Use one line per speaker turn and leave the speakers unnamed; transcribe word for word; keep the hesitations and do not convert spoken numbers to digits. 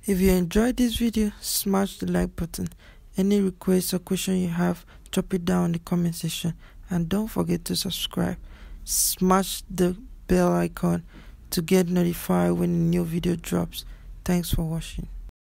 If you enjoyed this video, smash the like button. Any requests or question you have, drop it down in the comment section, and don't forget to subscribe. Smash the bell icon to get notified when a new video drops. Thanks for watching.